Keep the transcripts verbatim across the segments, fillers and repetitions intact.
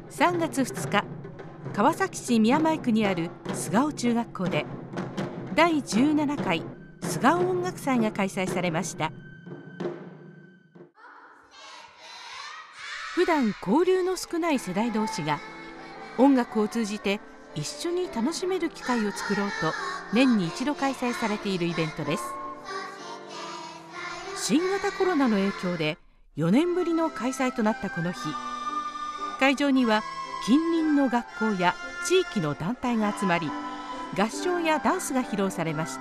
さんがつふつか、川崎市宮前区にある素顔中学校でだいじゅうななかい素顔音楽祭が開催されました。普段交流の少ない世代同士が音楽を通じて一緒に楽しめる機会を作ろうと年に一度開催されているイベントです。新型コロナの影響でよねんぶりの開催となったこの日、会場には近隣の学校や地域の団体が集まり、合唱やダンスが披露されました。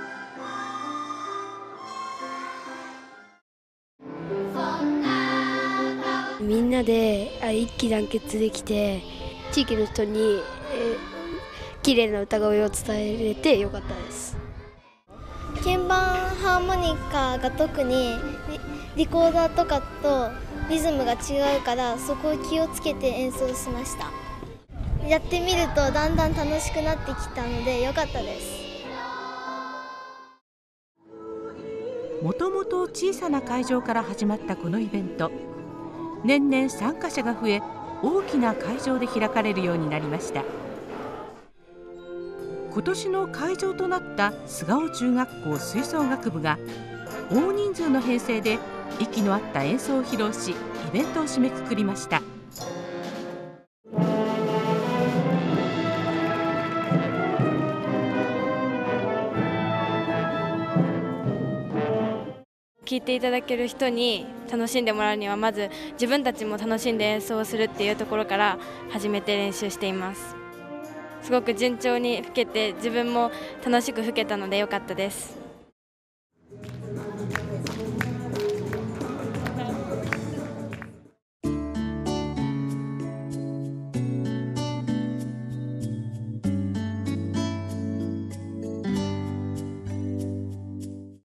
みんなで一致団結できて、地域の人に、えー、綺麗な歌声を伝えれてよかったです。 鍵盤ハーモニカが特に リ, リコーダーとかとリズムが違うから、そこを気をつけて演奏しました。やってみるとだんだん楽しくなってきたのでよかったです。 もともと小さな会場から始まったこのイベント、年々参加者が増え、大きな会場で開かれるようになりました。今年の会場となった素顔中学校吹奏楽部が大人数の編成で息の合った演奏を披露し、イベントを締めくくりました。 聴いていただける人に楽しんでもらうには、まず自分たちも楽しんで演奏するっていうところから始めて練習しています。すごく順調に吹けて、自分も楽しく吹けたので良かったです。